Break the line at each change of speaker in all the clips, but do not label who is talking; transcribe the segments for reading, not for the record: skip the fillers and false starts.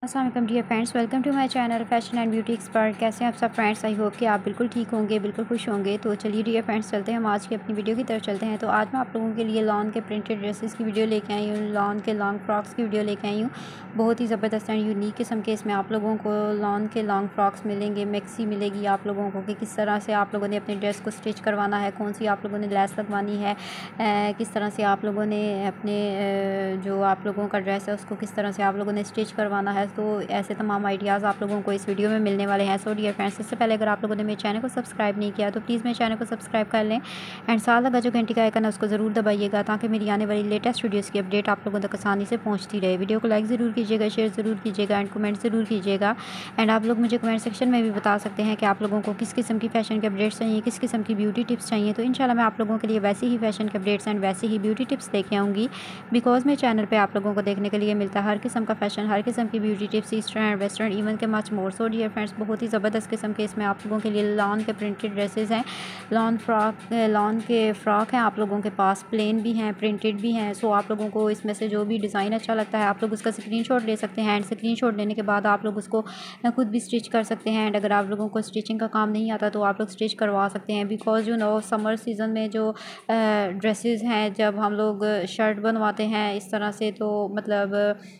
अस्सलाम वालेकुम dear friends, welcome to my channel fashion and beauty expert. कैसे हैं आप सब फ्रेंड्स? आई होप कि आप बिल्कुल ठीक होंगे, बिल्कुल खुश होंगे। तो चलिए डियर फ्रेंड्स, चलते हैं हम आज की अपनी वीडियो की तरफ चलते हैं। तो आज मैं आप लोगों के लिए लॉन के प्रिंटेड ड्रेसेस की वीडियो लेके आई हूँ, लॉन के लॉन्ग फ्रॉक्स की वीडियो लेके आई हूँ। बहुत ही ज़बरदस्त एंड यूनिक किस्म के इसमें आप लोगों को लॉन के लॉन्ग फ्रॉक्स मिलेंगे, मैक्सी मिलेगी आप लोगों को कि किस तरह से आप लोगों ने अपने ड्रेस को स्टिच करवाना है, कौन सी आप लोगों ने लेस लगवानी है, किस तरह से आप लोगों ने अपने जो आप लोगों का ड्रेस है उसको किस तरह से आप लोगों ने स्टिच करवाना है। तो ऐसे तमाम आइडियाज़ आप लोगों को इस वीडियो में मिलने वाले हैं। सो डियर फ्रेंड्स, इससे पहले अगर आप लोगों ने मेरे चैनल को सब्सक्राइब नहीं किया तो प्लीज़ मेरे चैनल को सब्सक्राइब कर लें एंड साथ लगा जो घंटी का आइकन है उसको ज़रूर दबाइएगा ताकि मेरी आने वाली लेटेस्ट वीडियोज़ की अपडेट आप लोगों तक आसानी से पहुँचती रहे। वीडियो को लाइक ज़रूर कीजिएगा, शेयर ज़रूर कीजिएगा एंड कमेंट ज़रूर कीजिएगा। एंड आप लोग मुझे कमेंट सेक्शन में भी बता सकते हैं कि आप लोगों को किस किस्म की फ़ैशन के अपडेट्स चाहिए, किस किस्म की ब्यूटी टिप्स चाहिए। तो इंशाल्लाह मैं आप लोगों के लिए वैसे ही फ़ैशन के अपडेट्स एंड वैसे ही ब्यूटी टिप्स लेके आऊँगी, बिकॉज़ मेरे चैनल पे आप लोगों को देखने के लिए मिलता है हर किस्म का फ़ैशन, हर किस्म की beauty tips, eastern and western, even के much more. So dear friends, बहुत ही ज़बरदस्त किस्म के इसमें आप लोगों के लिए लॉन के प्रिंटेड ड्रेसेस हैं, लॉन के फ़्रॉक हैं आप लोगों के पास, प्लेन भी हैं, प्रिंटेड भी हैं। सो आप लोगों को इसमें से जो भी डिज़ाइन अच्छा लगता है आप लोग उसका स्क्रीनशॉट ले सकते हैं एंड स्क्रीनशॉट लेने के बाद आप लोग उसको खुद भी स्टिच कर सकते हैं। एंड अगर आप लोगों को स्टिचिंग का काम नहीं आता तो आप लोग स्टिच करवा सकते हैं, because you know summer season में जो ड्रेसेस हैं, जब हम लोग शर्ट बनवाते हैं इस तरह से, तो मतलब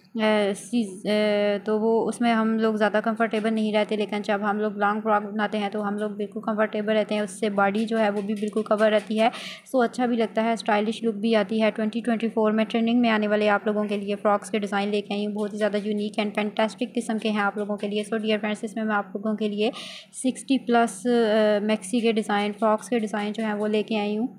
तो वो उसमें हम लोग ज़्यादा कंफर्टेबल नहीं रहते, लेकिन जब हम लोग लॉन्ग फ्रॉक बनाते हैं तो हम लोग बिल्कुल कंफर्टेबल रहते हैं, उससे बॉडी जो है वो भी बिल्कुल कवर रहती है। सो अच्छा भी लगता है, स्टाइलिश लुक भी आती है। 2024 में ट्रेंडिंग में आने वाले आप लोगों के लिए फ्रॉक्स के डिज़ाइन लेके आई हूँ, बहुत ही ज़्यादा यूनिक एंड फैंटास्टिक किस्म के हैं आप लोगों के लिए। सो डियर फ्रेंड्स, इसमें मैं आप लोगों के लिए 60+ मैक्सी के डिज़ाइन, फ्रॉक्स के डिज़ाइन जो हैं वो लेके आई हूँ।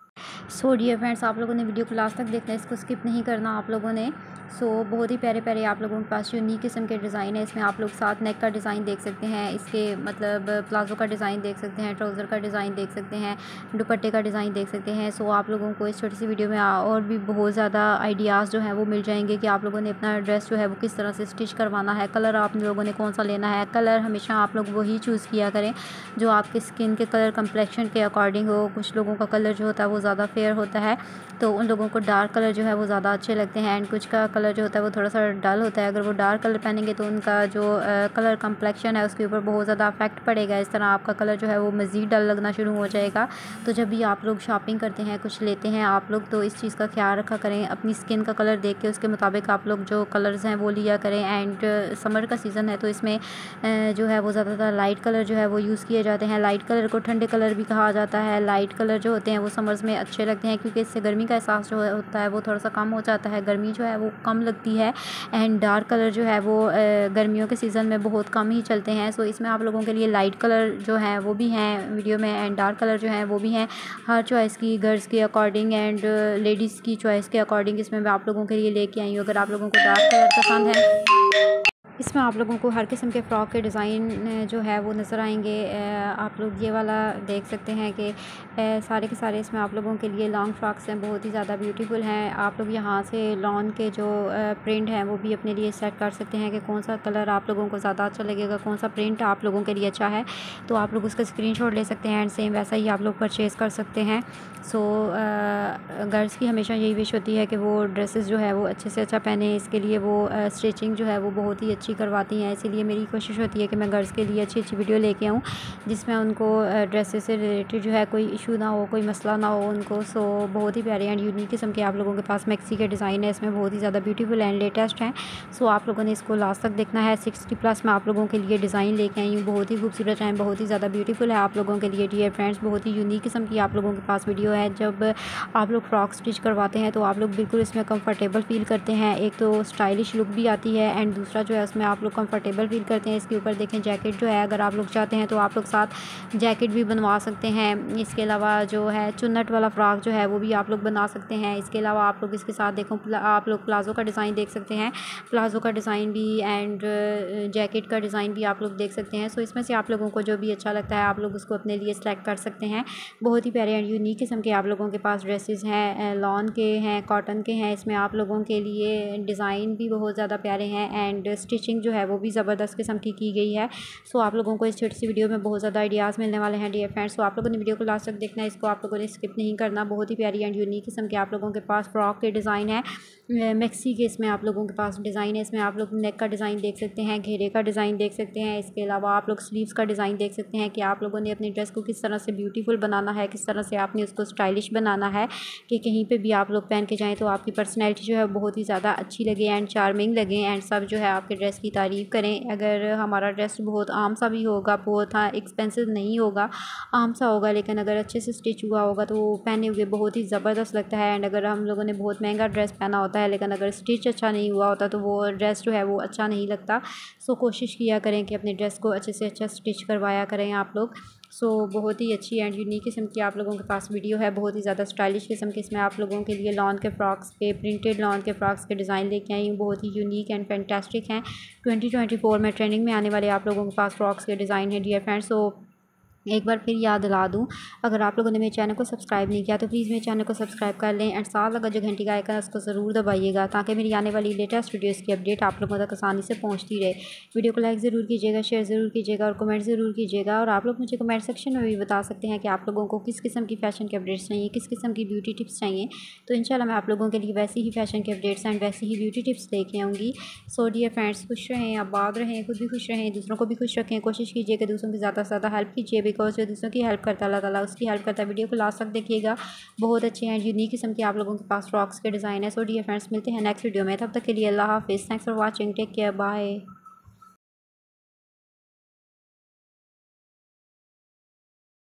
सो डियर फ्रेंड्स, आप लोगों ने वीडियो को लास्ट तक देखना है, इसको स्किप नहीं करना आप लोगों ने। बहुत ही प्यारे प्यारे आप लोगों के पास यूनिक किस्म के डिज़ाइन है। इसमें आप लोग साथ नेक का डिज़ाइन देख सकते हैं, इसके मतलब प्लाजो का डिज़ाइन देख सकते हैं, ट्राउज़र का डिज़ाइन देख सकते हैं, दुपट्टे का डिज़ाइन देख सकते हैं। आप लोगों को इस छोटी सी वीडियो में और भी बहुत ज़्यादा आइडियाज़ जो है वो मिल जाएंगे कि आप लोगों ने अपना ड्रेस जो है वो किस तरह से स्टिच करवाना है, कलर आप लोगों ने कौन सा लेना है। कलर हमेशा आप लोग वही चूज़ किया करें जो आपके स्किन के कलर कम्प्लेक्शन के अकॉर्डिंग हो। कुछ लोगों का कलर जो होता है वो ज़्यादा फेयर होता है, तो उन लोगों को डार्क कलर जो है वो ज़्यादा अच्छे लगते हैं, एंड कुछ का कलर जो होता है वो थोड़ा सा डल होता है। अगर वो डार्क कलर पहनेंगे तो उनका जो कलर कम्प्लेक्शन है उसके ऊपर बहुत ज़्यादा अफेक्ट पड़ेगा, इस तरह आपका कलर जो है वो मज़ीद डल लगना शुरू हो जाएगा। तो जब भी आप लोग शॉपिंग करते हैं, कुछ लेते हैं आप लोग, तो इस चीज़ का ख्याल रखा करें, अपनी स्किन का कलर देख के उसके मुताबिक आप लोग जो कलर्स हैं वो लिया करें। एंड समर का सीज़न है तो इसमें जो है वो ज़्यादातर लाइट कलर जो है वो यूज़ किए जाते हैं। लाइट कलर को ठंडे कलर भी कहा जाता है। लाइट कलर जो होते हैं वो समर्स में अच्छे लगते हैं क्योंकि इससे गर्मी का एहसास जो होता है वो थोड़ा सा कम हो जाता है, गर्मी जो है वो कम लगती है। एंड डार्क कलर जो है वो गर्मियों के सीज़न में बहुत कम ही चलते हैं। इसमें आप लोगों के लिए लाइट कलर जो है वो भी हैं वीडियो में, एंड डार्क कलर जो है वो भी हैं। हर चॉइस की, गर्ल्स के अकॉर्डिंग एंड लेडीज़ की चॉइस के अकॉर्डिंग इसमें मैं आप लोगों के लिए लेके आई हूँ। अगर आप लोगों को डार्क कलर पसंद है, इसमें आप लोगों को हर किस्म के फ़्रॉक के डिज़ाइन जो है वो नज़र आएंगे। आप लोग ये वाला देख सकते हैं कि सारे के सारे इसमें आप लोगों के लिए लॉन्ग फ्रॉक्स हैं, बहुत ही ज़्यादा ब्यूटीफुल हैं। आप लोग यहाँ से लॉन के जो प्रिंट हैं वो भी अपने लिए सेट कर सकते हैं कि कौन सा कलर आप लोगों को ज़्यादा अच्छा लगेगा, कौन सा प्रिंट आप लोगों के लिए अच्छा है, तो आप लोग उसका स्क्रीनशॉट ले सकते हैं एंड सेम वैसा ही आप लोग परचेज़ कर सकते हैं। गर्ल्स की हमेशा यही विश होती है कि वो ड्रेसेस जो है वो अच्छे से अच्छा पहने, इसके लिए वो स्टिचिंग जो है वो बहुत ही अच्छी करवाती हैं। इसीलिए मेरी कोशिश होती है कि मैं गर्ल्स के लिए अच्छी अच्छी वीडियो लेके आऊँ जिसमें उनको ड्रेसेस से रिलेटेड जो है कोई इशू ना हो, कोई मसला ना हो उनको। बहुत ही प्यारे एंड यूनिक किस्म के आप लोगों के पास मैक्सी के डिज़ाइन है, इसमें बहुत ही ज़्यादा ब्यूटीफुल एंड लेटेस्ट हैं। आप लोगों ने इसको लास्ट तक देखना है। 60+ मैं आप लोगों के लिए डिज़ाइन लेके आई हूँ, बहुत ही खूबसूरत है, बहुत ही ज़्यादा ब्यूटीफुल है आप लोगों के लिए डियर फ्रेंड्स। बहुत ही यूनिक किस्म की आप लोगों के पास वीडियो है। जब आप लोग फ्रॉक स्टिच करवाते हैं तो आप लोग बिल्कुल इसमें कंफर्टेबल फील करते हैं, एक तो स्टाइलिश लुक भी आती है एंड दूसरा जो है उसमें आप लोग कंफर्टेबल फील करते हैं। इसके ऊपर देखें जैकेट जो है, अगर आप लोग चाहते हैं तो आप लोग साथ जैकेट भी बनवा सकते हैं। इसके अलावा जो है चुन्नट वाला फ्रॉक जो है वो भी आप लोग बना सकते हैं। इसके अलावा आप लोग इसके साथ देखो आप लोग प्लाज़ो का डिज़ाइन देख सकते हैं, प्लाज़ो का डिज़ाइन भी एंड जैकेट का डिज़ाइन भी आप लोग देख सकते हैं। इसमें से आप लोगों को जो भी अच्छा लगता है आप लोग उसको अपने लिए सेलेक्ट कर सकते हैं। बहुत ही प्यारे एंड यूनिक किस्म के आप लोगों के पास ड्रेसेस हैं, लॉन के हैं, कॉटन के हैं। इसमें आप लोगों के लिए डिज़ाइन भी बहुत ज़्यादा प्यारे हैं एंड स्टिच फिनिशिंग जो है वो भी ज़बरदस्त किस्म की गई है। सो आप लोगों को इस छोटी सी वीडियो में बहुत ज़्यादा आइडियाज़ मिलने वाले हैं डियर फ्रेंड्स। सो आप लोगों ने वीडियो को लास्ट तक देखना है, इसको आप लोगों ने स्किप नहीं करना। बहुत ही प्यारी एंड यूनिक किस्म के आप लोगों के पास फ्रॉक के डिज़ाइन है, मैक्सी के इसमें आप लोगों के पास डिज़ाइन है। इसमें आप लोग नेक का डिज़ाइन देख सकते हैं, घेरे का डिज़ाइन देख सकते हैं। इसके अलावा आप लोग स्लीव्स का डिज़ाइन देख सकते हैं कि आप लोगों ने अपनी ड्रेस को किस तरह से ब्यूटीफुल बनाना है, किस तरह से आपने उसको स्टाइलिश बनाना है कि कहीं पे भी आप लोग पहन के जाएँ तो आपकी पर्सनैलिटी जो है बहुत ही ज़्यादा अच्छी लगे एंड चार्मिंग लगे एंड सब जो है आपके ड्रेस की तारीफ़ करें। अगर हमारा ड्रेस बहुत आम सा भी होगा, बहुत एक्सपेंसिव नहीं होगा, आम सा होगा, लेकिन अगर अच्छे से स्टिच हुआ होगा तो वो पहने हुए बहुत ही ज़बरदस्त लगता है। एंड अगर हम लोगों ने बहुत महंगा ड्रेस पहना होता है लेकिन अगर स्टिच अच्छा नहीं हुआ होता तो वो ड्रेस जो है वो अच्छा नहीं लगता। सो कोशिश किया करें कि अपने ड्रेस को अच्छे से अच्छा स्टिच करवाया करें आप लोग। सो बहुत ही अच्छी एंड यूनिक किस्म की आप लोगों के पास वीडियो है, बहुत ही ज़्यादा स्टाइलिश किस्म के। इसमें आप लोगों के लिए लॉन के फ्रॉक्स के, प्रिंटेड लॉन के फ्रॉक्स के डिज़ाइन लेके आई हूँ, बहुत ही यूनिक एंड फैंटास्टिक हैं। 2024 में ट्रेंडिंग में आने वाले आप लोगों के पास फ्रॉक्स के डिज़ाइन है डियर फ्रेंड्स। सो एक बार फिर याद दिला दूँ, अगर आप लोगों ने मेरे चैनल को सब्सक्राइब नहीं किया तो प्लीज़ मेरे चैनल को सब्सक्राइब कर लें एंड साथ लगा जो घंटी का आइकन है उसको ज़रूर दबाइएगा ताकि मेरी आने वाली लेटेस्ट वीडियोज़ की अपडेट आप लोगों तक आसानी से पहुंचती रहे। वीडियो को लाइक ज़रूर कीजिएगा, शेयर ज़रूर कीजिएगा और कमेंट ज़रूर कीजिएगा। और आप लोग मुझे कमेंट सेक्शन में भी बता सकते हैं कि आप लोगों को किस किस्म की फ़ैशन के अपडेट्स चाहिए, किस किस्म की ब्यूटी टिप्स चाहिए। तो इंशाल्लाह मैं आप लोगों के लिए वैसी ही फ़ैशन के अपडेट्स एंड वैसी ही ब्यूटी टिप्स लेके आऊँगी। सो डियर फ्रेंड्स, खुश रहें, आबाद रहें, खुद भी खुश रहें, दूसरों को भी खुश रखें। कोशिश कीजिए कि दूसरों की ज़्यादा से ज़्यादा हेल्प कीजिए, बिकॉज जो दूसरों की हेल्प करता है अल्लाह ताला उसकी हेल्प करता है। वीडियो को लास्ट तक देखिएगा, बहुत अच्छे हैं यूनिक किस्म के आप लोगों के पास फ्रॉक्स के डिज़ाइन है। सो डियर फ्रेंड्स, मिलते हैं नेक्स्ट वीडियो में, तब तक के लिए अल्लाह हाफिज़। Thanks for watching, take care, bye.